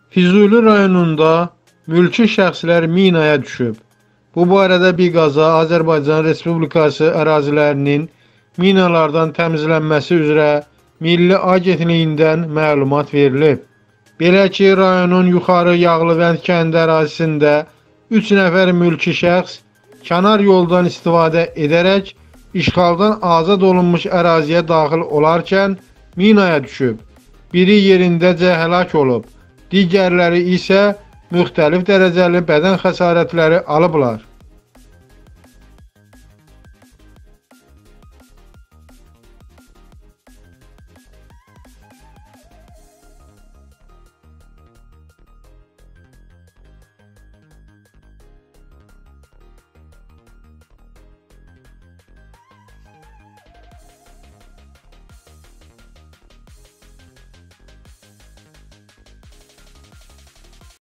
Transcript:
Füzuli rayonunda mülki şəxslər minaya düşüb. Bu barədə Biqaza Azərbaycan Respublikası ərazilərinin minalardan təmizlənməsi üzrə Milli Agentliyindən məlumat verilib. Belə ki, rayonun Yuxarı Yağlıvənd kəndi ərazisində 3 nəfər mülki şəxs kənar yoldan istifadə edərək işğaldan azad olunmuş əraziyə daxil olarkən minaya düşüb. Biri yerindəcə həlak olub, digərləri isə müxtəlif dərəcəli bədən xəsarətləri alıblar.